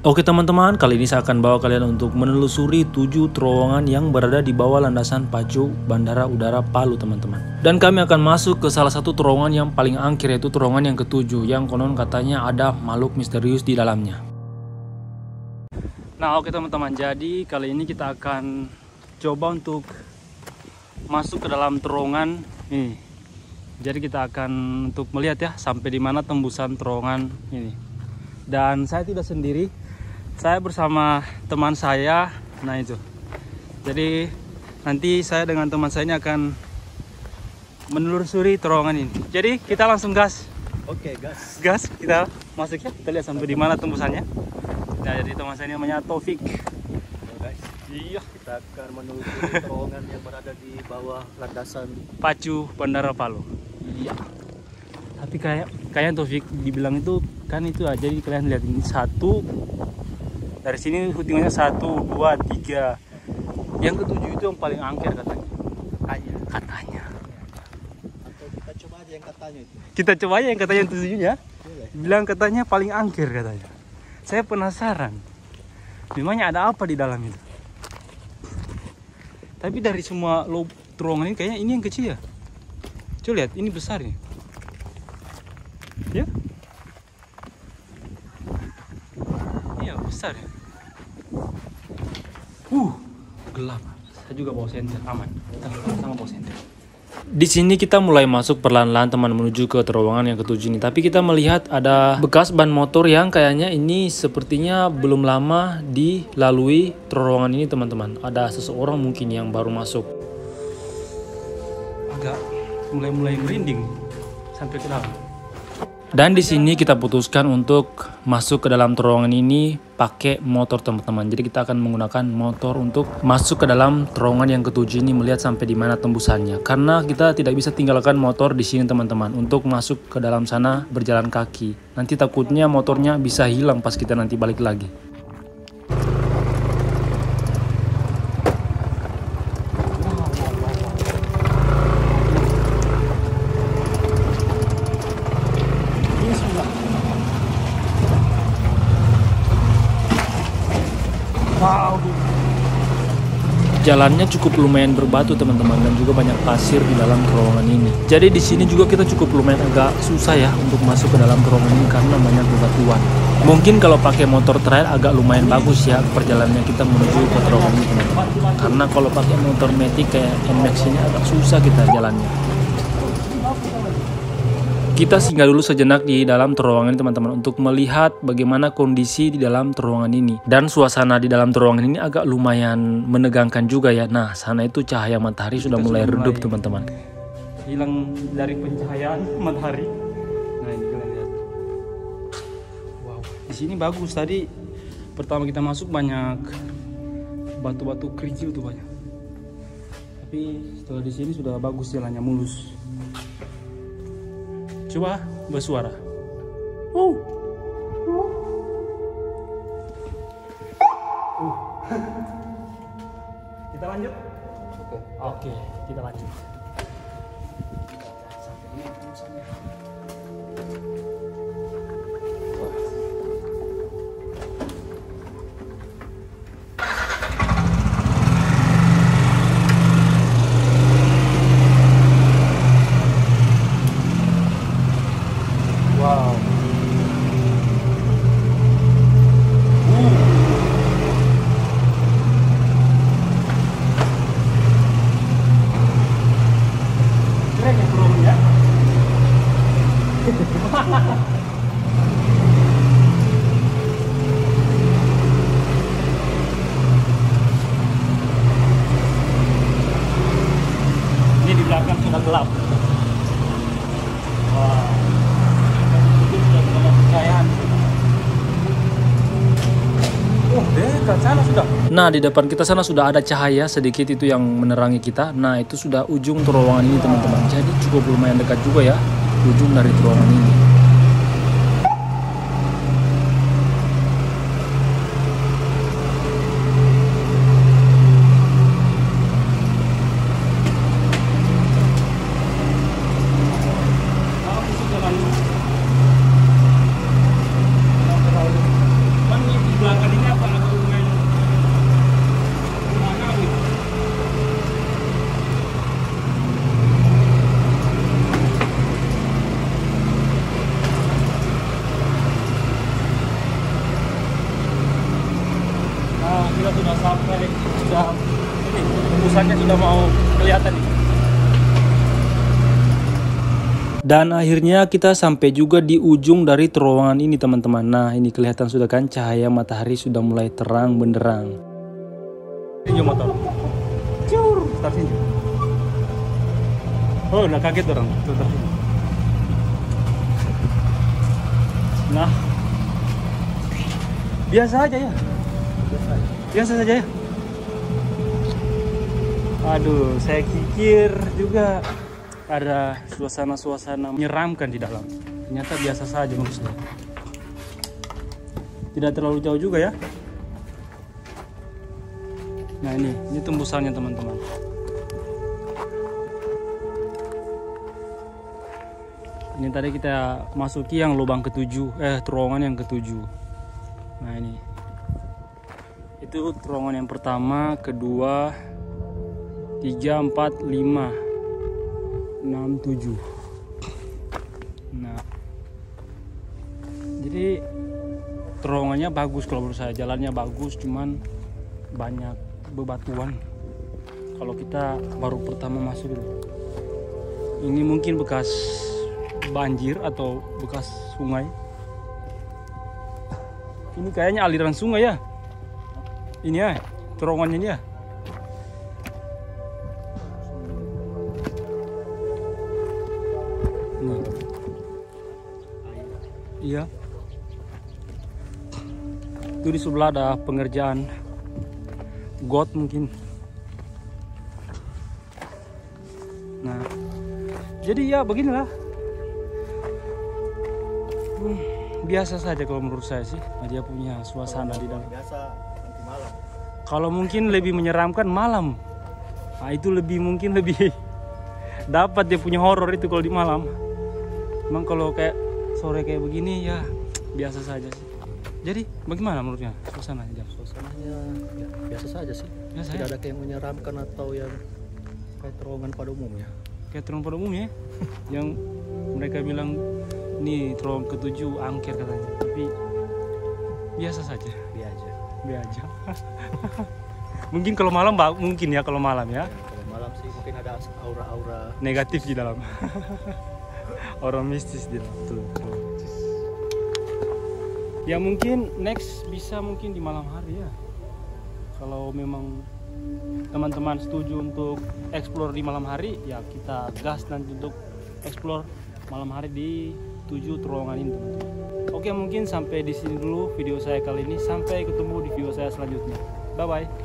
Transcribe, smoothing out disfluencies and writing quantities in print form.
Oke teman-teman, kali ini saya akan bawa kalian untuk menelusuri 7 terowongan yang berada di bawah landasan pacu Bandara Udara Palu teman-teman. Dan kami akan masuk ke salah satu terowongan yang paling angker, yaitu terowongan yang ke-7 yang konon katanya ada makhluk misterius di dalamnya. Nah oke teman-teman, jadi kali ini kita akan coba untuk masuk ke dalam terowongan ini. Jadi kita akan untuk melihat ya sampai di mana tembusan terowongan ini. Dan saya tidak sendiri, saya bersama teman saya. Nah itu, jadi nanti saya dengan teman saya ini akan menelusuri terowongan ini. Jadi kita langsung gas. Oke, gas. Gas, kita masuk ya. Kita lihat sampai di mana tembusannya. Nah jadi teman saya ini namanya Taufik. Guys, Iya, kita akan menelusuri terowongan yang berada di bawah landasan pacu Bandara Palu. Iya. Tapi kayak Taufik dibilang itu kan itu aja. Jadi kalian lihat ini satu. Dari sini hitungannya 1, 2, 3. Yang ke-7 itu yang paling angker katanya. Katanya. Atau kita coba aja yang katanya itu. Kita coba aja yang katanya yang ke-7-nya. Boleh. Bilang katanya paling angker katanya. Saya penasaran. Memangnya ada apa di dalam itu? Tapi dari semua terowongan ini kayaknya ini yang kecil ya. Coba lihat, ini besar nih. Ya? Iya, besar ya. Gelap. Saya juga bawa senter, aman. Sama bawa senter. Di sini kita mulai masuk perlahan-lahan teman menuju ke terowongan yang ke-7 ini. Tapi kita melihat ada bekas ban motor yang kayaknya ini sepertinya belum lama dilalui terowongan ini teman-teman. Ada seseorang mungkin yang baru masuk. Agak mulai merinding sampai ke dalam. Dan di sini kita putuskan untuk masuk ke dalam terowongan ini pakai motor teman-teman. Jadi kita akan menggunakan motor untuk masuk ke dalam terowongan yang ke-7 ini, melihat sampai di mana tembusannya. Karena kita tidak bisa tinggalkan motor di sini teman-teman untuk masuk ke dalam sana berjalan kaki. Nanti takutnya motornya bisa hilang pas kita nanti balik lagi. Wow. Jalannya cukup lumayan berbatu teman-teman, dan juga banyak pasir di dalam terowongan ini. Jadi di sini juga kita cukup lumayan agak susah ya untuk masuk ke dalam terowongan ini karena banyak bebatuan. Mungkin kalau pakai motor trail agak lumayan bagus ya perjalanannya kita menuju ke terowongan ini teman-teman. Karena kalau pakai motor matic kayak NMAX ini agak susah kita jalannya. Kita singgah dulu sejenak di dalam terowongan ini teman-teman untuk melihat bagaimana kondisi di dalam terowongan ini. Dan suasana di dalam terowongan ini agak lumayan menegangkan juga ya. Nah, sana itu cahaya matahari sudah mulai redup teman-teman. Hilang dari pencahayaan matahari. Nah, ini kalian lihat. Wow, di sini bagus. Tadi pertama kita masuk banyak batu-batu kerikil tuh banyak. Tapi setelah di sini sudah bagus jalannya, mulus. Coba bersuara. Kita lanjut. Oke, kita lanjut. Sampai ini tembusannya. Wow. Keren ya bro ya. Ini di belakang sudah gelap. Wow. Dekat sana sudah. Nah, di depan kita sana sudah ada cahaya sedikit itu yang menerangi kita. Nah, itu sudah ujung terowongan ini teman-teman. Jadi cukup lumayan dekat juga ya ujung dari terowongan ini. kita sudah sampai, sudah ini tembusannya sudah mau kelihatan nih. Dan akhirnya kita sampai juga di ujung dari terowongan ini teman-teman. Nah ini kelihatan sudah kan cahaya matahari sudah mulai terang benderang. Tinju motor. Cur, start tinju. Oh udah kaget orang. Start tinju. Nah biasa aja ya. Biasa saja ya. Aduh saya pikir juga ada suasana-suasana menyeramkan di dalam. Ternyata biasa saja menurut saya. Tidak terlalu jauh juga ya. Nah ini tembusannya teman-teman. Ini tadi kita masuki yang lubang ketujuh, terowongan yang ketujuh. Nah ini. Itu terowongan yang pertama, kedua, 3, 4, 5. 6, 7. Nah jadi terowongannya bagus kalau menurut saya, jalannya bagus, cuman banyak bebatuan kalau kita baru pertama masuk itu. Ini mungkin bekas banjir atau bekas sungai. Ini kayaknya aliran sungai ya, ini ya terowongannya ini ya. Iya. Itu di sebelah ada pengerjaan got mungkin. Nah, jadi ya beginilah. Biasa saja kalau menurut saya sih. Dia punya suasana di dalam. Biasa nanti malam. Kalau mungkin lebih menyeramkan malam. Nah, itu mungkin lebih dapat dia punya horor itu kalau di malam. Emang kalau kayak sore kayak begini ya biasa saja sih. Jadi bagaimana menurutnya suasananya? Suasananya ya, biasa saja sih. Biasa Tidak ya? ada yang menyeramkan atau yang kayak terowongan pada umumnya. Kayak terowongan pada umumnya yang mereka bilang ini terowongan ketujuh angker katanya. Tapi biasa saja. Biasa. Mungkin kalau malam mungkin ya kalau malam ya. Kalau malam sih mungkin ada aura-aura Negatif di dalam. Orang mistis di dalam. Ya mungkin next bisa mungkin di malam hari ya. Kalau memang teman-teman setuju untuk explore di malam hari, ya kita gas nanti untuk explore malam hari di 7 terowongan ini teman-teman. Oke mungkin sampai di sini dulu video saya kali ini. Sampai ketemu di video saya selanjutnya. Bye bye.